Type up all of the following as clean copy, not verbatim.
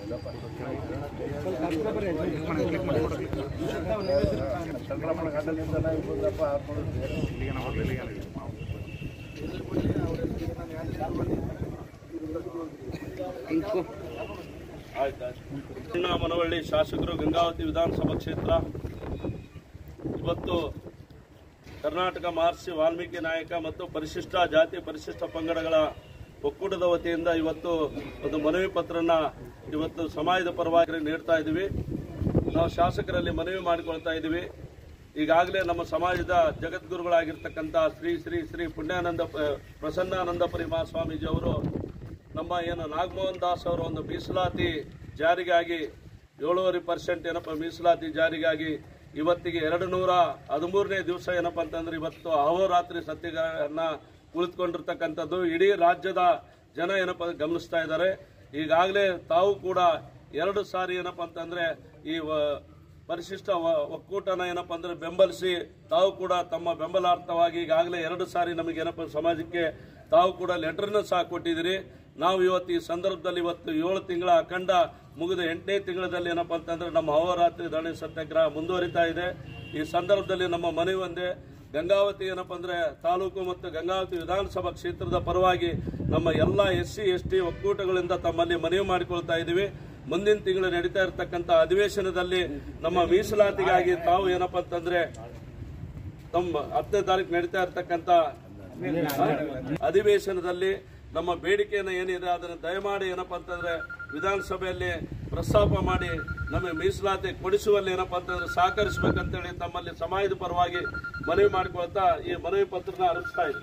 ಮನವಳ್ಳಿ ಶಾಸಕರು ಗಂಗಾವತಿ ವಿಧಾನಸಭಾ ಕ್ಷೇತ್ರ ಇವತ್ತು ಕರ್ನಾಟಕ ಮಹರ್ಷಿ ವಾಲ್ಮೀಕಿ ನಾಯಕ ಮತ್ತು ಪರಿಶಿಷ್ಟ ಜಾತಿ ಪರಿಶಿಷ್ಟ ಪಂಗಡಗಳ ಒಕ್ಕೂಟದ ವತಿಯಿಂದ ಇವತ್ತು ಒಂದು ಮನವಿ ಪತ್ರನ ಇವತ್ತು ಸಮಾಜದ ಪರವಾಗಿ ನೀಡ್ತಾ ಇದ್ದೀವಿ. ನಾವು ಶಾಸಕರಲ್ಲಿ ಮನವಿ ಮಾಡಿಕೊಳ್ತಾ ಇದ್ದೀವಿ. ಈಗಾಗಲೇ ನಮ್ಮ ಸಮಾಜದ ಜಗದ್ಗುರುಗಳಾಗಿರ್ತಕ್ಕಂಥ ಶ್ರೀ ಶ್ರೀ ಶ್ರೀ ಪುಣ್ಯಾನಂದ ಪ್ರಸನ್ನಾನಂದ ಪರಿಮಾ ಸ್ವಾಮೀಜಿ ಅವರು ನಮ್ಮ ಏನು ನಾಗಮೋಹನ್ ದಾಸ್ ಅವರ ಒಂದು ಮೀಸಲಾತಿ ಜಾರಿಗಾಗಿ 7.5% ಏನಪ್ಪ ಮೀಸಲಾತಿ ಜಾರಿಗಾಗಿ ಇವತ್ತಿಗೆ 213ನೇ ದಿವಸ ಏನಪ್ಪ ಅಂತಂದ್ರೆ ಇವತ್ತು ಅಹೋರಾತ್ರಿ ಸತ್ಯಾಗ್ರಹನ ಕುಳಿತುಕೊಂಡಿರ್ತಕ್ಕಂಥದ್ದು ಇಡೀ ರಾಜ್ಯದ ಜನ ಏನಪ್ಪ ಗಮನಿಸ್ತಾ ಇದ್ದಾರೆ. ಈಗಾಗಲೇ ತಾವು ಕೂಡ 2 ಸಾರಿ ಏನಪ್ಪ ಅಂತಂದ್ರೆ ಈ ಪರಿಶಿಷ್ಟ ಒಕ್ಕೂಟನ ಏನಪ್ಪ ಅಂದ್ರೆ ಬೆಂಬಲಿಸಿ ತಾವು ಕೂಡ ತಮ್ಮ ಬೆಂಬಲಾರ್ಥವಾಗಿ ಈಗಾಗಲೇ 2 ಸಾರಿ ನಮಗೆ ಏನಪ್ಪ ಸಮಾಜಕ್ಕೆ ತಾವು ಕೂಡ ಲೆಟರ್ನ ಸಹ ಕೊಟ್ಟಿದ್ದೀರಿ. ನಾವು ಇವತ್ತು ಈ ಸಂದರ್ಭದಲ್ಲಿ ಇವತ್ತು 7 ತಿಂಗಳ ಅಖಂಡ ಮುಗಿದ 8ನೇ ತಿಂಗಳಲ್ಲಿ ಏನಪ್ಪ ಅಂತಂದ್ರೆ ನಮ್ಮ ಅಹೋರಾತ್ರಿ ಧರಣಿ ಸತ್ಯಾಗ್ರಹ ಮುಂದುವರಿತಾ ಇದೆ. ಈ ಸಂದರ್ಭದಲ್ಲಿ ನಮ್ಮ ಮನವಿ ಒಂದೇ, ಗಂಗಾವತಿ ಏನಪ್ಪ ಅಂದ್ರೆ ತಾಲೂಕು ಮತ್ತು ಗಂಗಾವತಿ ವಿಧಾನಸಭಾ ಕ್ಷೇತ್ರದ ಪರವಾಗಿ ನಮ್ಮ ಎಲ್ಲ SC ST ಒಕ್ಕೂಟಗಳಿಂದ ತಮ್ಮಲ್ಲಿ ಮನವಿ ಮಾಡಿಕೊಳ್ತಾ ಇದ್ದೀವಿ. ಮುಂದಿನ ತಿಂಗಳು ನಡೀತಾ ಇರತಕ್ಕಂಥ ಅಧಿವೇಶನದಲ್ಲಿ ನಮ್ಮ ಮೀಸಲಾತಿಗಾಗಿ ತಾವು ಏನಪ್ಪ ಅಂತಂದ್ರೆ ತಮ್ಮ 10ನೇ ತಾರೀಕು ನಡೀತಾ ಇರತಕ್ಕಂಥ ಅಧಿವೇಶನದಲ್ಲಿ ನಮ್ಮ ಬೇಡಿಕೆಯನ್ನು ಏನಿದೆ ಅದನ್ನು ದಯಮಾಡಿ ಏನಪ್ಪ ಅಂತಂದ್ರೆ ವಿಧಾನಸಭೆಯಲ್ಲಿ ಪ್ರಸ್ತಾಪ ಮಾಡಿ ನಮಗೆ ಮೀಸಲಾತಿ ಕೊಡಿಸುವಲ್ಲಿ ಏನಪ್ಪ ಅಂತಂದ್ರೆ ಸಹಕರಿಸಬೇಕಂತೇಳಿ ತಮ್ಮಲ್ಲಿ ಸಮಾಜದ ಪರವಾಗಿ ಮನವಿ ಮಾಡಿಕೊಳ್ತಾ ಈ ಮನವಿ ಪತ್ರನ ಅರ್ಪಿಸ್ತಾ ಇದ್ದೀವಿ.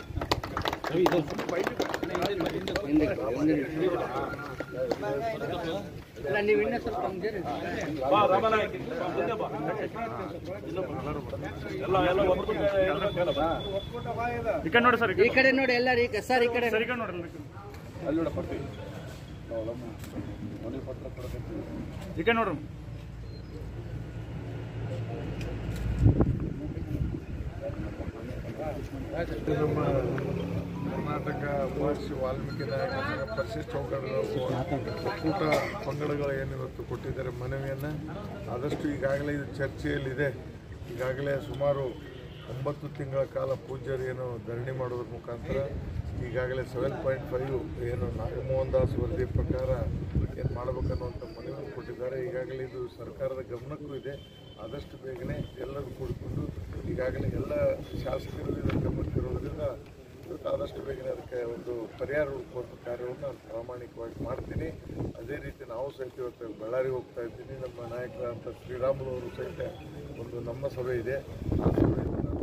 ಈ ಕಡೆ ನೋಡಿ ಎಲ್ಲರೂ ಸರ್ ಈ ಕಡೆ ನೋಡ್ರಿ. ನಮ್ಮ ಕರ್ನಾಟಕ ಮಹರ್ಷಿ ವಾಲ್ಮೀಕಿ ನಾಯಕ ಪರಿಶಿಷ್ಟ ಒಕ್ಕೂಟ ಪಂಗಡಗಳು ಏನಿವತ್ತು ಕೊಟ್ಟಿದ್ದಾರೆ ಮನವಿಯನ್ನು ಆದಷ್ಟು ಈಗಾಗಲೇ ಇದು ಚರ್ಚೆಯಲ್ಲಿದೆ. ಈಗಾಗಲೇ ಸುಮಾರು 9 ತಿಂಗಳ ಕಾಲ ಪೂಜ್ಯರು ಏನು ಧರಣಿ ಮಾಡೋದ್ರ ಮುಖಾಂತರ ಈಗಾಗಲೇ 7.5 ಏನು ನಾಗಮೋಹನ್ ದಾಸ್ ವರದಿ ಪ್ರಕಾರ ಏನು ಮಾಡಬೇಕನ್ನುವಂಥ ಮನವಿ ಕೊಟ್ಟಿದ್ದಾರೆ. ಈಗಾಗಲೇ ಇದು ಸರ್ಕಾರದ ಗಮನಕ್ಕೂ ಇದೆ. ಆದಷ್ಟು ಬೇಗನೆ ಎಲ್ಲರೂ ಕೂಡಿಕೊಂಡು ಈಗಾಗಲೇ ಎಲ್ಲ ಶಾಸಕರು ಇದರ ಗಮನಕ್ಕಿರೋದ್ರಿಂದ ಆದಷ್ಟು ಬೇಗನೆ ಅದಕ್ಕೆ ಒಂದು ಪರಿಹಾರ ಹುಡುಕುವಂಥ ಕಾರ್ಯವನ್ನು ನಾನು ಪ್ರಾಮಾಣಿಕವಾಗಿ ಮಾಡ್ತೀನಿ. ಅದೇ ರೀತಿ ನಾವು ಸಹಿತ ಇವತ್ತು ಬಳ್ಳಾರಿಗೆ ಹೋಗ್ತಾ ಇದ್ದೀನಿ. ನಮ್ಮ ನಾಯಕರಾದಂಥ ಶ್ರೀರಾಮುಲು ಅವರು ಸಹಿತ ಒಂದು ನಮ್ಮ ಸಭೆ ಇದೆ. ಆ ಸಭೆಯಲ್ಲಿ ನಾನು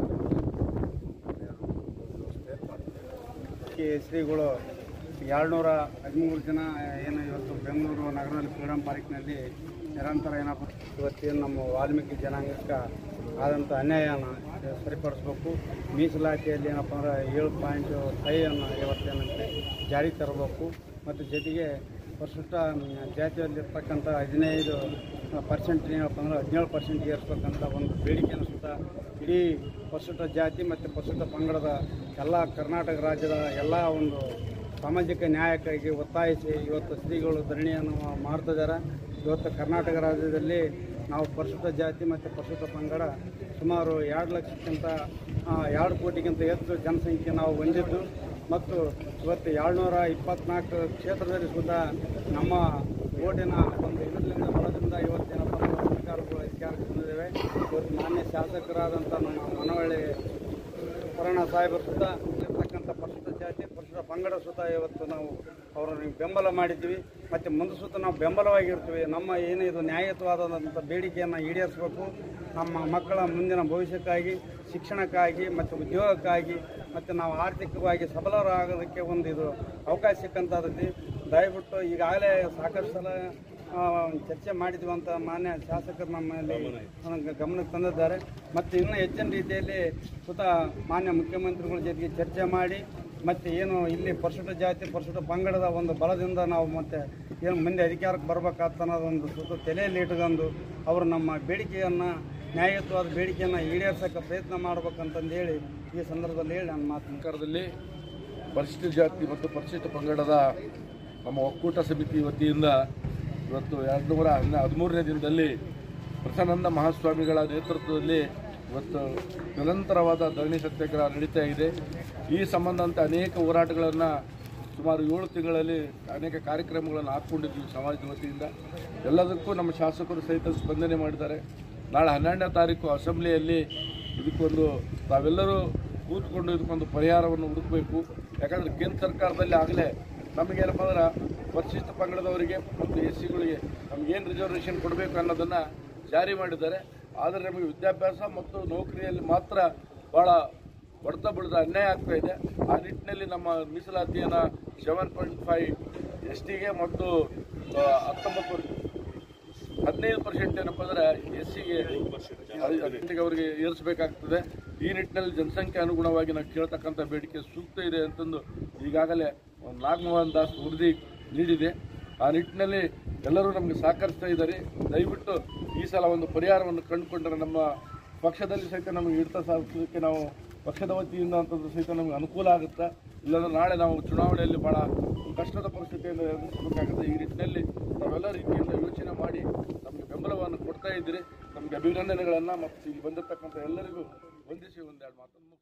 ವ್ಯವಸ್ಥೆ ಮಾಡ್ತೀನಿ. ಶ್ರೀಗಳು 213 ಜನ ಏನು ಇವತ್ತು ಬೆಂಗಳೂರು ನಗರದಲ್ಲಿ ಫ್ರೀಡಮ್ ಪಾರ್ಕ್ನಲ್ಲಿ ನಿರಂತರ ಏನಪ್ಪ ಇವತ್ತೇನು ನಮ್ಮ ವಾಲ್ಮೀಕಿ ಜನಾಂಗಕ್ಕೆ ಆದಂಥ ಅನ್ಯಾಯನ ಸರಿಪಡಿಸ್ಬೇಕು. ಮೀಸಲಾತಿಯಲ್ಲಿ ಏನಪ್ಪ ಅಂದ್ರೆ 7.5 ಇವತ್ತೇನಂತೆ ಜಾರಿ ತರಬೇಕು. ಮತ್ತು ಜೊತೆಗೆ ಪರಿಶಿಷ್ಟ ಜಾತಿಯಲ್ಲಿರ್ತಕ್ಕಂಥ 15% ಏನಪ್ಪ ಅಂದ್ರೆ 17% ಏರಿಸ್ಬೇಕಂತ ಒಂದು ಬೇಡಿಕೆಯನ್ನು ಸುತ್ತ ಇಡೀ ಪರಿಶಿಷ್ಟ ಜಾತಿ ಮತ್ತು ಪರಿಶಿಷ್ಟ ಪಂಗಡದ ಎಲ್ಲ ಕರ್ನಾಟಕ ರಾಜ್ಯದ ಎಲ್ಲ ಒಂದು ಸಾಮಾಜಿಕ ನ್ಯಾಯಕ್ಕಾಗಿ ಒತ್ತಾಯಿಸಿ ಇವತ್ತು ಶ್ರೀಗಳು ಧರಣಿಯನ್ನು ಮಾಡ್ತಿದ್ದಾರೆ. ಇವತ್ತು ಕರ್ನಾಟಕ ರಾಜ್ಯದಲ್ಲಿ ನಾವು ಪರಿಶಿಷ್ಟ ಜಾತಿ ಮತ್ತು ಪರಿಶಿಷ್ಟ ಪಂಗಡ ಸುಮಾರು 2 ಲಕ್ಷಕ್ಕಿಂತ 2 ಕೋಟಿಗಿಂತ ಹೆಚ್ಚು ಜನಸಂಖ್ಯೆ ನಾವು ಹೊಂದಿದ್ದು ಮತ್ತು ಇವತ್ತು 224 ಕ್ಷೇತ್ರದಲ್ಲಿ ಸುದ್ದ ನಮ್ಮ ಓಟಿನ ಒಂದು ಇದರಿಂದ ಬಲದಿಂದ ಇವತ್ತೇನಪ್ಪ ಸರ್ಕಾರಗಳು ಅಧಿಕಾರಕ್ಕೆ ಬಂದಿದ್ದೇವೆ. ಇವತ್ತು ಮಾನ್ಯ ಶಾಸಕರಾದಂಥ ನಮ್ಮ ಮನವಳ್ಳಿ ಪರಣ ಸಾಹೇಬರು ಸುತ್ತ ಇರ್ತಕ್ಕಂಥ ಪರಿಶಿಷ್ಟ ಜಾತಿ ಪರಿಶಿಷ್ಟ ಪಂಗಡ ಸುತ್ತ ಇವತ್ತು ನಾವು ಅವರನ್ನು ಬೆಂಬಲ ಮಾಡಿದ್ದೀವಿ ಮತ್ತು ಮುಂದೆ ಸುತ್ತ ನಾವು ಬೆಂಬಲವಾಗಿರ್ತೀವಿ. ನಮ್ಮ ಏನಿದು ನ್ಯಾಯಯುತವಾದಂಥ ಬೇಡಿಕೆಯನ್ನು ಈಡೇರಿಸಬೇಕು. ನಮ್ಮ ಮಕ್ಕಳ ಮುಂದಿನ ಭವಿಷ್ಯಕ್ಕಾಗಿ, ಶಿಕ್ಷಣಕ್ಕಾಗಿ ಮತ್ತು ಉದ್ಯೋಗಕ್ಕಾಗಿ ಮತ್ತು ನಾವು ಆರ್ಥಿಕವಾಗಿ ಸಬಲರಾಗೋದಕ್ಕೆ ಒಂದು ಇದು ಅವಕಾಶ ಸಿಕ್ಕಂಥದ್ದು. ದಯವಿಟ್ಟು ಈಗಾಗಲೇ ಸಾಕಷ್ಟು ಸಲ ಚರ್ಚೆ ಮಾಡಿದ್ವಿ ಅಂತ ಮಾನ್ಯ ಶಾಸಕರು ನಮ್ಮಲ್ಲಿ ಗಮನಕ್ಕೆ ತಂದಿದ್ದಾರೆ. ಮತ್ತು ಇನ್ನೂ ಹೆಚ್ಚಿನ ರೀತಿಯಲ್ಲಿ ಸುತ ಮಾನ್ಯ ಮುಖ್ಯಮಂತ್ರಿಗಳ ಜೊತೆಗೆ ಚರ್ಚೆ ಮಾಡಿ ಮತ್ತು ಏನು ಇಲ್ಲಿ ಪರಿಶಿಷ್ಟ ಜಾತಿ ಪರಿಶಿಷ್ಟ ಪಂಗಡದ ಒಂದು ಬಲದಿಂದ ನಾವು ಮತ್ತು ಏನು ಮುಂದೆ ಅಧಿಕಾರಕ್ಕೆ ಬರಬೇಕಾಗ್ತ ಅನ್ನೋದೊಂದು ಸುತ್ತ ತಲೆಯಲ್ಲಿ ಇಟ್ಕೊಂಡು ಅವರು ನಮ್ಮ ಬೇಡಿಕೆಯನ್ನು ನ್ಯಾಯಯುತವಾದ ಬೇಡಿಕೆಯನ್ನು ಈಡೇರಿಸೋಕ್ಕೆ ಪ್ರಯತ್ನ ಮಾಡ್ಬೇಕಂತಂದೇಳಿ ಈ ಸಂದರ್ಭದಲ್ಲಿ ಹೇಳಿ ನನ್ನ ಮಾತು. ಸರ್ಕಾರದಲ್ಲಿ ಪರಿಶಿಷ್ಟ ಜಾತಿ ಮತ್ತು ಪರಿಶಿಷ್ಟ ಪಂಗಡದ ನಮ್ಮ ಒಕ್ಕೂಟ ಸಮಿತಿ ವತಿಯಿಂದ ಇವತ್ತು 213ನೇ ದಿನದಲ್ಲಿ ಪ್ರಸನ್ನಂದ ಮಹಾಸ್ವಾಮಿಗಳ ನೇತೃತ್ವದಲ್ಲಿ ಇವತ್ತು ನಿರಂತರವಾದ ಧರಣಿ ಸತ್ಯಾಗ್ರಹ ನಡೀತಾ ಇದೆ. ಈ ಸಂಬಂಧಂತೆ ಅನೇಕ ಹೋರಾಟಗಳನ್ನು ಸುಮಾರು 7 ತಿಂಗಳಲ್ಲಿ ಅನೇಕ ಕಾರ್ಯಕ್ರಮಗಳನ್ನು ಹಾಕ್ಕೊಂಡಿದ್ದೀವಿ ಸಮಾಜದ ವತಿಯಿಂದ. ಎಲ್ಲದಕ್ಕೂ ನಮ್ಮ ಶಾಸಕರು ಸಹಿತ ಸ್ಪಂದನೆ ಮಾಡಿದ್ದಾರೆ. ನಾಳೆ 12ನೇ ತಾರೀಕು ಅಸೆಂಬ್ಲಿಯಲ್ಲಿ ಇದಕ್ಕೊಂದು ತಾವೆಲ್ಲರೂ ಕೂತ್ಕೊಂಡು ಇದಕ್ಕೊಂದು ಪರಿಹಾರವನ್ನು ಹುಡುಕಬೇಕು. ಯಾಕಂದರೆ ಕೇಂದ್ರ ಸರ್ಕಾರದಲ್ಲಿ ಆಗಲೇ ನಮಗೇನಪ್ಪ ಅಂದ್ರೆ ಪರಿಶಿಷ್ಟ ಪಂಗಡದವರಿಗೆ ಮತ್ತು SCಗಳಿಗೆ ನಮಗೇನು ರಿಸರ್ವೇಷನ್ ಕೊಡಬೇಕು ಅನ್ನೋದನ್ನು ಜಾರಿ ಮಾಡಿದ್ದಾರೆ. ಆದರೆ ನಮಗೆ ವಿದ್ಯಾಭ್ಯಾಸ ಮತ್ತು ನೌಕರಿಯಲ್ಲಿ ಮಾತ್ರ ಭಾಳ ಹೊಡೆತ ಬೀಳದ ಅನ್ಯಾಯ ಆಗ್ತಾ ಇದೆ. ಆ ನಿಟ್ಟಿನಲ್ಲಿ ನಮ್ಮ ಮೀಸಲಾತಿಯನ್ನು 7.5 STಗೆ ಮತ್ತು 15% ಏನಪ್ಪ ಅಂದರೆ SCಗೆ ಅವರಿಗೆ ಏರಿಸಬೇಕಾಗ್ತದೆ. ಈ ನಿಟ್ಟಿನಲ್ಲಿ ಜನಸಂಖ್ಯೆ ಅನುಗುಣವಾಗಿ ನಾವು ಕೇಳ್ತಕ್ಕಂಥ ಬೇಡಿಕೆ ಸೂಕ್ತ ಇದೆ ಅಂತಂದು ಈಗಾಗಲೇ ನಾಗಮೋಹನ್ ದಾಸ್ ವರದಿ ನೀಡಿದೆ. ಆ ನಿಟ್ಟಿನಲ್ಲಿ ಎಲ್ಲರೂ ನಮಗೆ ಸಹಕರಿಸ್ತಾ ಇದ್ದಾರೆ. ದಯವಿಟ್ಟು ಈ ಸಲ ಒಂದು ಪರಿಹಾರವನ್ನು ಕಂಡುಕೊಂಡ್ರೆ ನಮ್ಮ ಪಕ್ಷದಲ್ಲಿ ಸಹಿತ ನಮಗೆ ಹಿಡಿತ ಸಾಧಿಸೋದಕ್ಕೆ ನಾವು ಪಕ್ಷದ ವತಿಯಿಂದ ಅಂತಂದ್ರೆ ಸಹಿತ ನಮಗೆ ಅನುಕೂಲ ಆಗುತ್ತೆ. ಇಲ್ಲಾಂದ್ರೆ ನಾಳೆ ನಾವು ಚುನಾವಣೆಯಲ್ಲಿ ಭಾಳ ಕಷ್ಟದ ಪರಿಸ್ಥಿತಿಯಿಂದ ಎದುರಿಸಬೇಕಾಗುತ್ತೆ. ಈ ನಿಟ್ಟಿನಲ್ಲಿ ನಾವೆಲ್ಲ ರೀತಿಯಿಂದ ಯೋಚನೆ ಮಾಡಿ ನಮಗೆ ಬೆಂಬಲವನ್ನು ಕೊಡ್ತಾ ಇದ್ದೀರಿ. ನಮಗೆ ಅಭಿನಂದನೆಗಳನ್ನು ಮತ್ತು ಇಲ್ಲಿ ಬಂದಿರತಕ್ಕಂಥ ಎಲ್ಲರಿಗೂ ವಂದಿಸಿ ಒಂದೆರಡು ಮಾತನ್ನು